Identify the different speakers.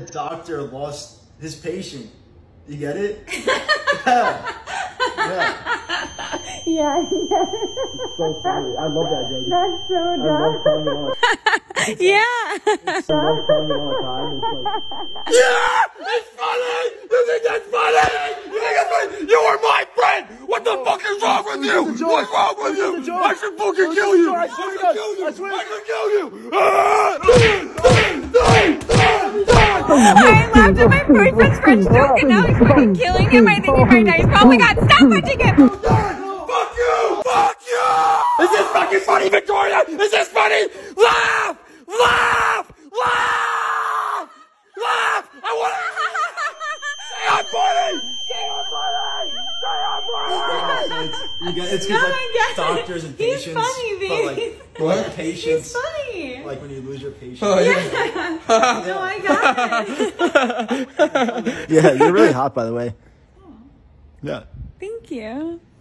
Speaker 1: The doctor lost his patient. You get it? Yeah.
Speaker 2: Yeah.
Speaker 1: It's so funny. I love that joke.
Speaker 2: That's so
Speaker 1: I love telling it all the time.
Speaker 2: Yeah.
Speaker 1: I love telling it all the time. It's like, yeah! It's funny! You think that's funny? You think that's funny? You are my friend! What the fuck is wrong with you? What's wrong with you? I should fucking kill you! I should kill you! I should kill you!
Speaker 2: I laughed at my boyfriend's French joke and now he's fucking killing him. I think he might die. Oh my god, stop punching him!
Speaker 1: Fuck you! Fuck you! Is this fucking funny, Victoria? Is this funny? Laugh! Laugh! Laugh! Laugh! I want to... Say I'm funny! Say I'm funny! Say I'm funny! It's because like doctors and patients...
Speaker 2: He's funny, babe.
Speaker 1: But like, what? Patients...
Speaker 2: He's funny.
Speaker 1: Like when you lose your patience.
Speaker 2: Oh, yeah. No, I got it.
Speaker 1: Yeah, you're really hot, by the way.
Speaker 2: Oh.
Speaker 1: Yeah.
Speaker 2: Thank you.